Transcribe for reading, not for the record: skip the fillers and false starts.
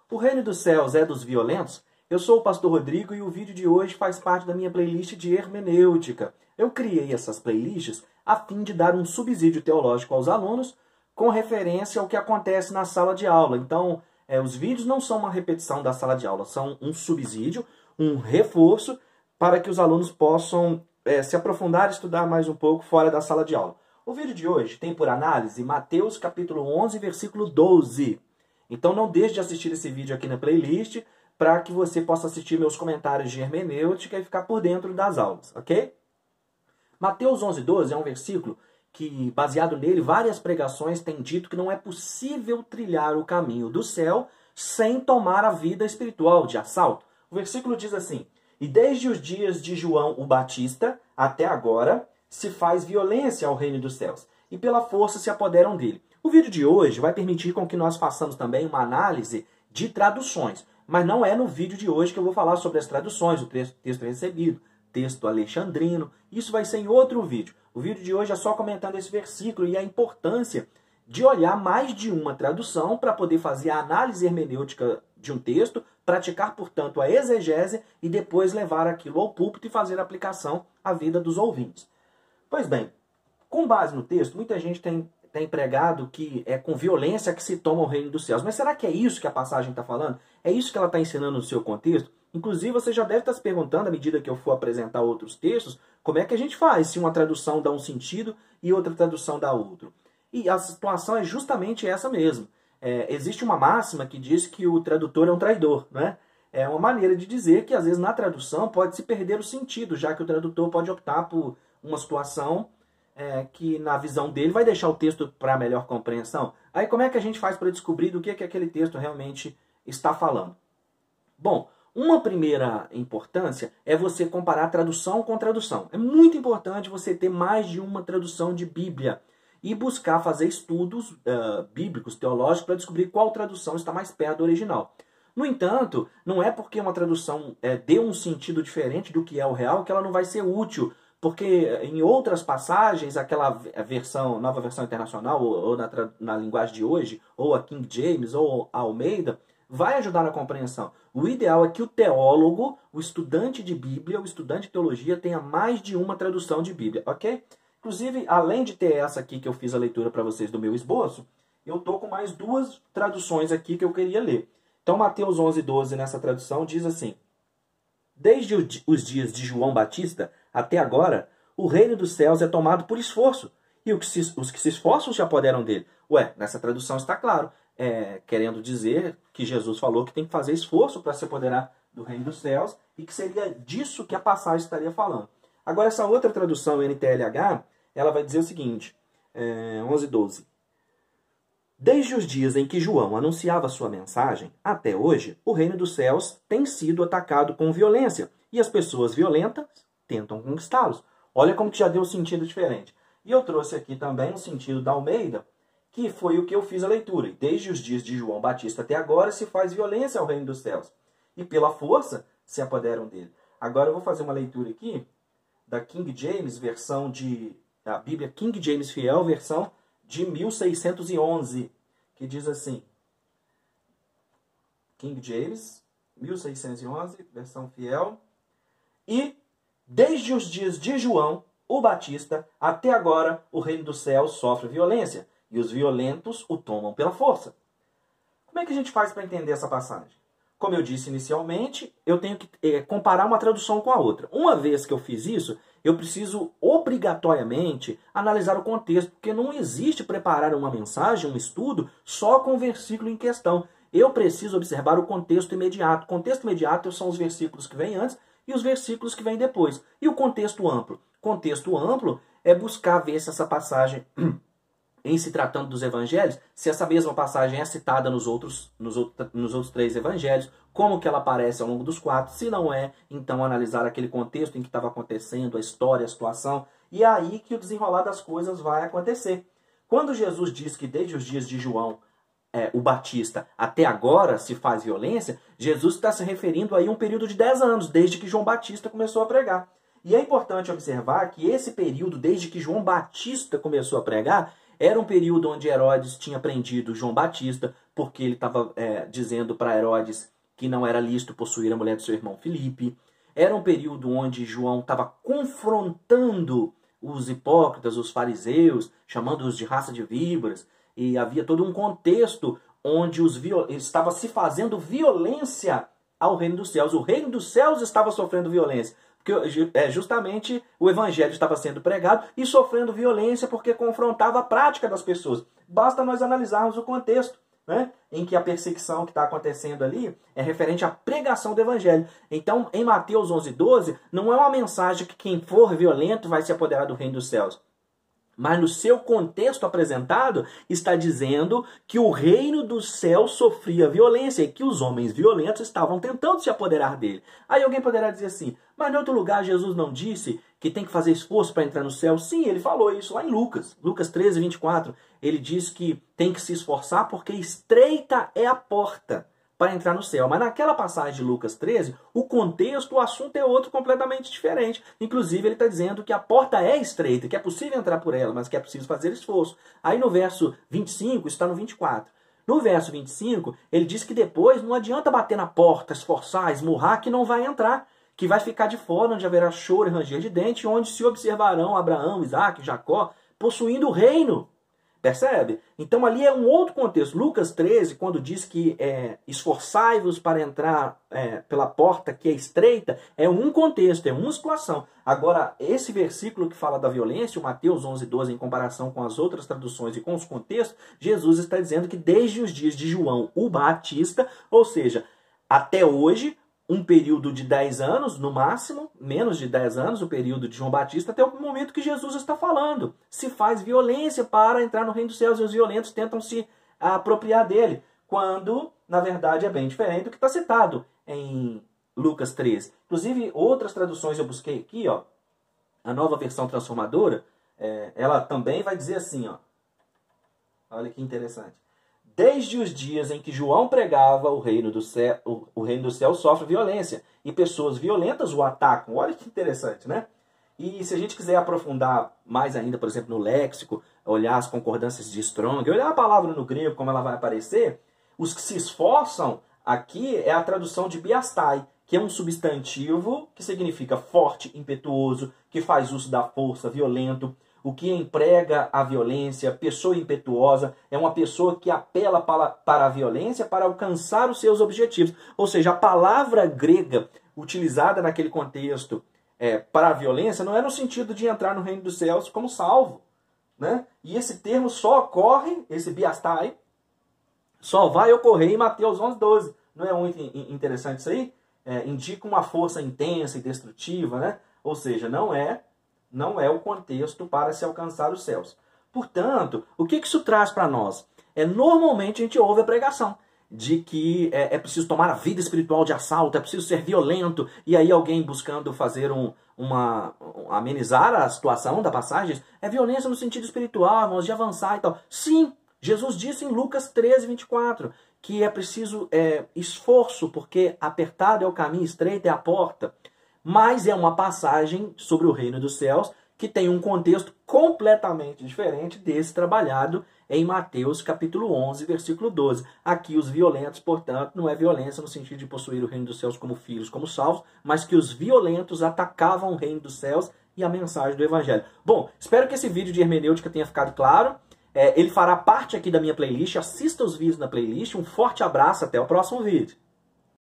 O reino dos céus é dos violentos? Eu sou o pastor Rodrigo e o vídeo de hoje faz parte da minha playlist de hermenêutica. Eu criei essas playlists a fim de dar um subsídio teológico aos alunos com referência ao que acontece na sala de aula. Então, os vídeos não são uma repetição da sala de aula, são um subsídio, um reforço para que os alunos possam se aprofundar e estudar mais um pouco fora da sala de aula. O vídeo de hoje tem por análise Mateus capítulo 11, versículo 12. Então não deixe de assistir esse vídeo aqui na playlist para que você possa assistir meus comentários de hermenêutica e ficar por dentro das aulas, ok? Mateus 11, 12 é um versículo que, baseado nele, várias pregações têm dito que não é possível trilhar o caminho do céu sem tomar a vida espiritual de assalto. O versículo diz assim: e desde os dias de João o Batista até agora se faz violência ao reino dos céus, e pela força se apoderam dele. O vídeo de hoje vai permitir com que nós façamos também uma análise de traduções, mas não é no vídeo de hoje que eu vou falar sobre as traduções, o texto recebido, texto alexandrino. Isso vai ser em outro vídeo. O vídeo de hoje é só comentando esse versículo e a importância de olhar mais de uma tradução para poder fazer a análise hermenêutica de um texto, praticar, portanto, a exegese e depois levar aquilo ao púlpito e fazer a aplicação à vida dos ouvintes. Pois bem, com base no texto, muita gente tem pregado que é com violência que se toma o reino dos céus. Mas será que é isso que a passagem está falando? É isso que ela está ensinando no seu contexto? Inclusive, você já deve estar se perguntando, à medida que eu for apresentar outros textos, como é que a gente faz se uma tradução dá um sentido e outra tradução dá outro. E a situação é justamente essa mesmo. Existe uma máxima que diz que o tradutor é um traidor, né? É uma maneira de dizer que, às vezes, na tradução pode se perder o sentido, já que o tradutor pode optar por uma situação que, na visão dele, vai deixar o texto para melhor compreensão. Aí, como é que a gente faz para descobrir do que aquele texto realmente está falando? Bom, uma primeira importância é você comparar tradução com tradução. É muito importante você ter mais de uma tradução de Bíblia e buscar fazer estudos bíblicos, teológicos, para descobrir qual tradução está mais perto do original. No entanto, não é porque uma tradução dê um sentido diferente do que é o real que ela não vai ser útil, porque em outras passagens, aquela versão, nova versão internacional, ou na linguagem de hoje, ou a King James, ou a Almeida, vai ajudar na compreensão. O ideal é que o teólogo, o estudante de Bíblia, o estudante de teologia, tenha mais de uma tradução de Bíblia, ok? Inclusive, além de ter essa aqui que eu fiz a leitura para vocês do meu esboço, eu estou com mais duas traduções aqui que eu queria ler. Então, Mateus 11, 12, nessa tradução, diz assim: desde os dias de João Batista até agora, o reino dos céus é tomado por esforço, e os que se esforçam se apoderam dele. Nessa tradução está claro, querendo dizer que Jesus falou que tem que fazer esforço para se apoderar do reino dos céus, e que seria disso que a passagem estaria falando. Agora, essa outra tradução, NTLH, ela vai dizer o seguinte, 11, 12. Desde os dias em que João anunciava sua mensagem, até hoje, o reino dos céus tem sido atacado com violência, e as pessoas violentas tentam conquistá-los. Olha como que já deu um sentido diferente. E eu trouxe aqui também o sentido da Almeida, que foi o que eu fiz a leitura. Desde os dias de João Batista até agora se faz violência ao reino dos céus, e pela força se apoderam dele. Agora eu vou fazer uma leitura aqui da King James, versão da Bíblia King James Fiel, versão de 1611, que diz assim, King James, 1611, versão fiel, e desde os dias de João, o Batista, até agora o reino dos céus sofre violência, e os violentos o tomam pela força. Como é que a gente faz para entender essa passagem? Como eu disse inicialmente, eu tenho que comparar uma tradução com a outra. Uma vez que eu fiz isso, eu preciso obrigatoriamente analisar o contexto, porque não existe preparar uma mensagem, um estudo, só com o versículo em questão. Eu preciso observar o contexto imediato. O contexto imediato são os versículos que vêm antes e os versículos que vêm depois. E o contexto amplo? O contexto amplo é buscar ver se essa passagem, em se tratando dos evangelhos, se essa mesma passagem é citada nos outros 3 evangelhos, como que ela aparece ao longo dos 4, se não é, então analisar aquele contexto em que estava acontecendo, a história, a situação, e é aí que o desenrolar das coisas vai acontecer. Quando Jesus diz que desde os dias de João, o Batista, até agora se faz violência, Jesus está se referindo aí a um período de 10 anos, desde que João Batista começou a pregar. E é importante observar que esse período, desde que João Batista começou a pregar, era um período onde Herodes tinha prendido João Batista, porque ele estava dizendo para Herodes que não era lícito possuir a mulher do seu irmão Filipe. Era um período onde João estava confrontando os hipócritas, os fariseus, chamando-os de raça de víboras, e havia todo um contexto onde estava se fazendo violência ao reino dos céus. O reino dos céus estava sofrendo violência, porque justamente o evangelho estava sendo pregado e sofrendo violência porque confrontava a prática das pessoas. Basta nós analisarmos o contexto, né, em que a perseguição que está acontecendo ali é referente à pregação do evangelho. Então, em Mateus 11:12, não é uma mensagem que quem for violento vai se apoderar do reino dos céus. Mas no seu contexto apresentado, está dizendo que o reino dos céus sofria violência e que os homens violentos estavam tentando se apoderar dele. Aí alguém poderá dizer assim, mas em outro lugar Jesus não disse que tem que fazer esforço para entrar no céu? Sim, ele falou isso lá em Lucas. Lucas 13:24. Ele diz que tem que se esforçar porque estreita é a porta para entrar no céu. Mas naquela passagem de Lucas 13, o contexto, o assunto é outro completamente diferente. Inclusive, ele está dizendo que a porta é estreita, que é possível entrar por ela, mas que é preciso fazer esforço. Aí no verso 25, está no 24. No verso 25, ele diz que depois não adianta bater na porta, esforçar, esmurrar, que não vai entrar, que vai ficar de fora, onde haverá choro e ranger de dente, onde se observarão Abraão, Isaac, Jacó, possuindo o reino. Percebe? Então ali é um outro contexto. Lucas 13, quando diz que esforçai-vos para entrar pela porta que é estreita, é um contexto, é uma situação. Agora, esse versículo que fala da violência, o Mateus 11:12, em comparação com as outras traduções e com os contextos, Jesus está dizendo que desde os dias de João o Batista, ou seja, até hoje, um período de 10 anos, no máximo, menos de 10 anos, o período de João Batista, até o momento que Jesus está falando. Se faz violência para entrar no reino dos céus e os violentos tentam se apropriar dele, quando, na verdade, é bem diferente do que está citado em Lucas 13. Inclusive, outras traduções eu busquei aqui, ó, a Nova Versão Transformadora, ela também vai dizer assim, ó, olha que interessante. Desde os dias em que João pregava, o reino do céu sofre violência. E pessoas violentas o atacam. Olha que interessante, né? E se a gente quiser aprofundar mais ainda, por exemplo, no léxico, olhar as concordâncias de Strong, olhar a palavra no grego, como ela vai aparecer, os que se esforçam, aqui é a tradução de biastai, que é um substantivo que significa forte, impetuoso, que faz uso da força, violento. O que emprega a violência, pessoa impetuosa, é uma pessoa que apela para a violência para alcançar os seus objetivos. Ou seja, a palavra grega utilizada naquele contexto para a violência não é no sentido de entrar no reino dos céus como salvo, né? E esse termo só ocorre, esse biastai, só vai ocorrer em Mateus 11:12. Não é muito interessante isso aí? Indica uma força intensa e destrutiva, né? Ou seja, não é o contexto para se alcançar os céus. Portanto, o que isso traz para nós? Normalmente a gente ouve a pregação de que é preciso tomar a vida espiritual de assalto, é preciso ser violento, e aí alguém buscando fazer amenizar a situação da passagem, é violência no sentido espiritual, irmãos, de avançar e tal. Sim, Jesus disse em Lucas 13:24, que é preciso esforço, porque apertado é o caminho, estreita é a porta. Mas é uma passagem sobre o reino dos céus que tem um contexto completamente diferente desse trabalhado em Mateus capítulo 11, versículo 12. Aqui os violentos, portanto, não é violência no sentido de possuir o reino dos céus como filhos, como salvos, mas que os violentos atacavam o reino dos céus e a mensagem do evangelho. Bom, espero que esse vídeo de hermenêutica tenha ficado claro. Ele fará parte aqui da minha playlist. Assista os vídeos na playlist. Um forte abraço, até o próximo vídeo.